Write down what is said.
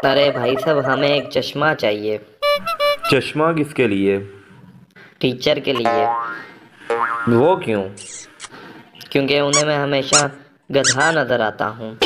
अरे भाई साहब, हमें एक चश्मा चाहिए। चश्मा किसके लिए? टीचर के लिए। वो क्यों? क्योंकि उन्हें मैं हमेशा गधा नजर आता हूँ।